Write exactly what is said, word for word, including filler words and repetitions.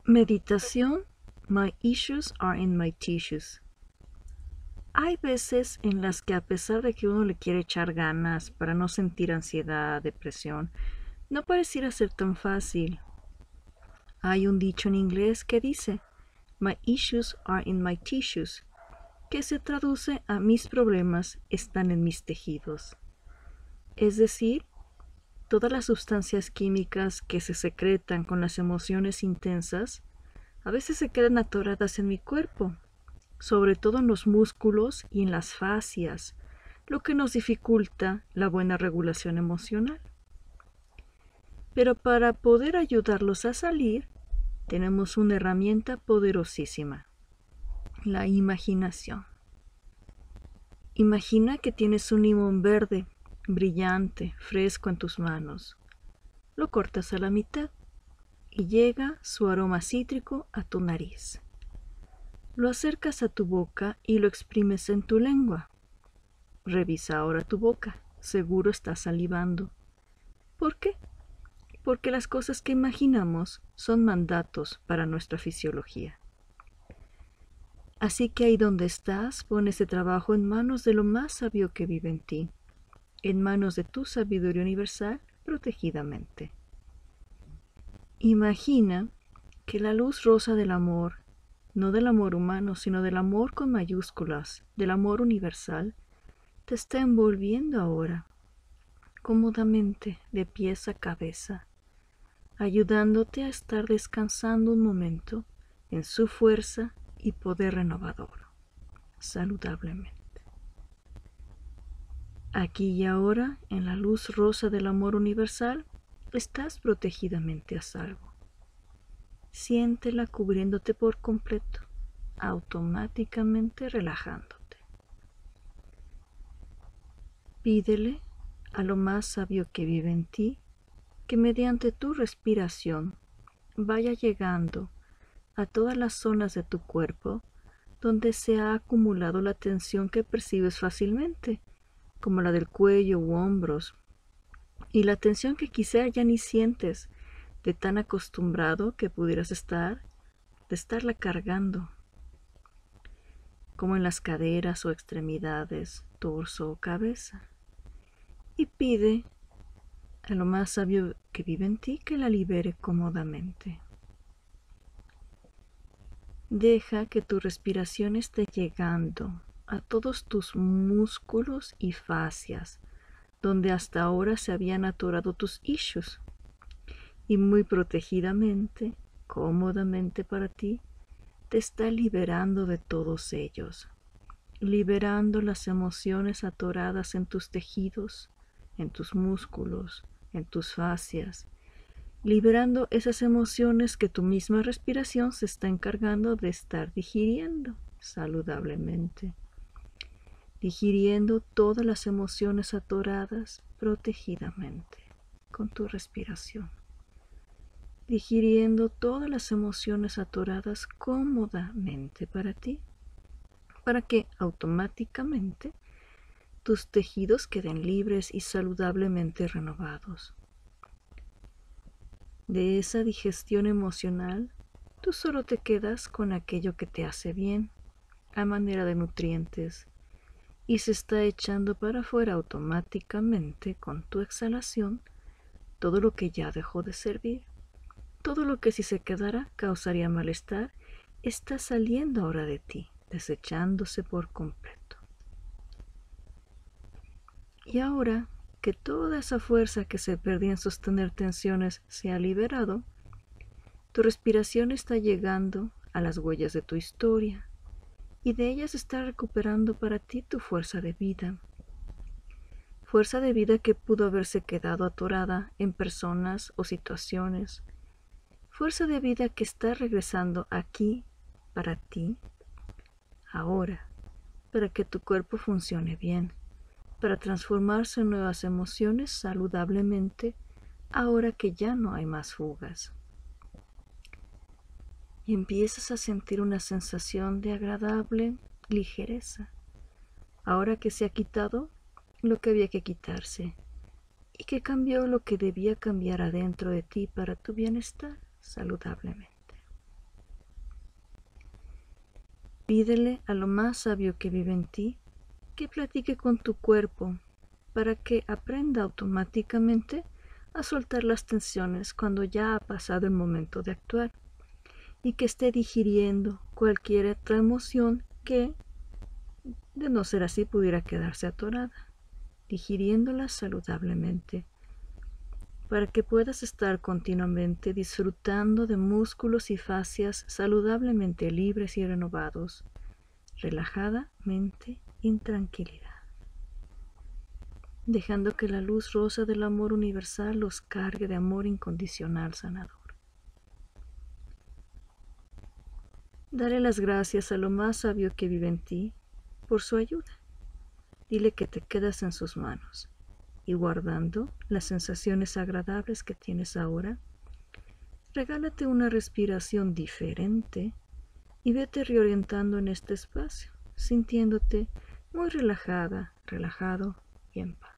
Meditación. My issues are in my tissues. Hay veces en las que, a pesar de que uno le quiere echar ganas para no sentir ansiedad, depresión, no pareciera ser tan fácil. Hay un dicho en inglés que dice, My issues are in my tissues, que se traduce a mis problemas están en mis tejidos. Es decir, todas las sustancias químicas que se secretan con las emociones intensas a veces se quedan atoradas en mi cuerpo, sobre todo en los músculos y en las fascias, lo que nos dificulta la buena regulación emocional. Pero para poder ayudarlos a salir, tenemos una herramienta poderosísima, la imaginación. Imagina que tienes un limón verde, brillante, fresco en tus manos. Lo cortas a la mitad y llega su aroma cítrico a tu nariz. Lo acercas a tu boca y lo exprimes en tu lengua. Revisa ahora tu boca, seguro estás salivando. ¿Por qué? Porque las cosas que imaginamos son mandatos para nuestra fisiología. Así que ahí donde estás, pon ese trabajo en manos de lo más sabio que vive en ti, en manos de tu sabiduría universal, protegidamente. Imagina que la luz rosa del amor, no del amor humano, sino del amor con mayúsculas, del amor universal, te está envolviendo ahora, cómodamente, de pies a cabeza, ayudándote a estar descansando un momento en su fuerza y poder renovador, saludablemente. Aquí y ahora, en la luz rosa del amor universal, estás protegidamente a salvo. Siéntela cubriéndote por completo, automáticamente relajándote. Pídele a lo más sabio que vive en ti que mediante tu respiración vaya llegando a todas las zonas de tu cuerpo donde se ha acumulado la tensión que percibes fácilmente, como la del cuello u hombros, y la tensión que quizá ya ni sientes de tan acostumbrado que pudieras estar, de estarla cargando, como en las caderas o extremidades, torso o cabeza. Y pide a lo más sabio que vive en ti que la libere cómodamente. Deja que tu respiración esté llegando a todos tus músculos y fascias, donde hasta ahora se habían atorado tus issues. Y muy protegidamente, cómodamente para ti, te está liberando de todos ellos, liberando las emociones atoradas en tus tejidos, en tus músculos, en tus fascias, liberando esas emociones que tu misma respiración se está encargando de estar digiriendo saludablemente, digiriendo todas las emociones atoradas protegidamente con tu respiración, digiriendo todas las emociones atoradas cómodamente para ti, para que automáticamente tus tejidos queden libres y saludablemente renovados. De esa digestión emocional, tú solo te quedas con aquello que te hace bien, a manera de nutrientes, y se está echando para afuera automáticamente con tu exhalación todo lo que ya dejó de servir. Todo lo que si se quedara causaría malestar está saliendo ahora de ti, desechándose por completo. Y ahora que toda esa fuerza que se perdía en sostener tensiones se ha liberado, tu respiración está llegando a las huellas de tu historia y de ellas está recuperando para ti tu fuerza de vida. Fuerza de vida que pudo haberse quedado atorada en personas o situaciones. Fuerza de vida que está regresando aquí para ti, ahora, para que tu cuerpo funcione bien, para transformarse en nuevas emociones saludablemente, ahora que ya no hay más fugas. Y empiezas a sentir una sensación de agradable ligereza, ahora que se ha quitado lo que había que quitarse, y que cambió lo que debía cambiar adentro de ti para tu bienestar saludablemente. Pídele a lo más sabio que vive en ti que platique con tu cuerpo para que aprenda automáticamente a soltar las tensiones cuando ya ha pasado el momento de actuar y que esté digiriendo cualquier otra emoción que, de no ser así, pudiera quedarse atorada, digiriéndola saludablemente, para que puedas estar continuamente disfrutando de músculos y fascias saludablemente libres y renovados, relajadamente y en tranquilidad, dejando que la luz rosa del amor universal los cargue de amor incondicional sanador. Dale las gracias a lo más sabio que vive en ti por su ayuda. Dile que te quedas en sus manos y guardando las sensaciones agradables que tienes ahora, regálate una respiración diferente y vete reorientando en este espacio, sintiéndote muy relajada, relajado y en paz.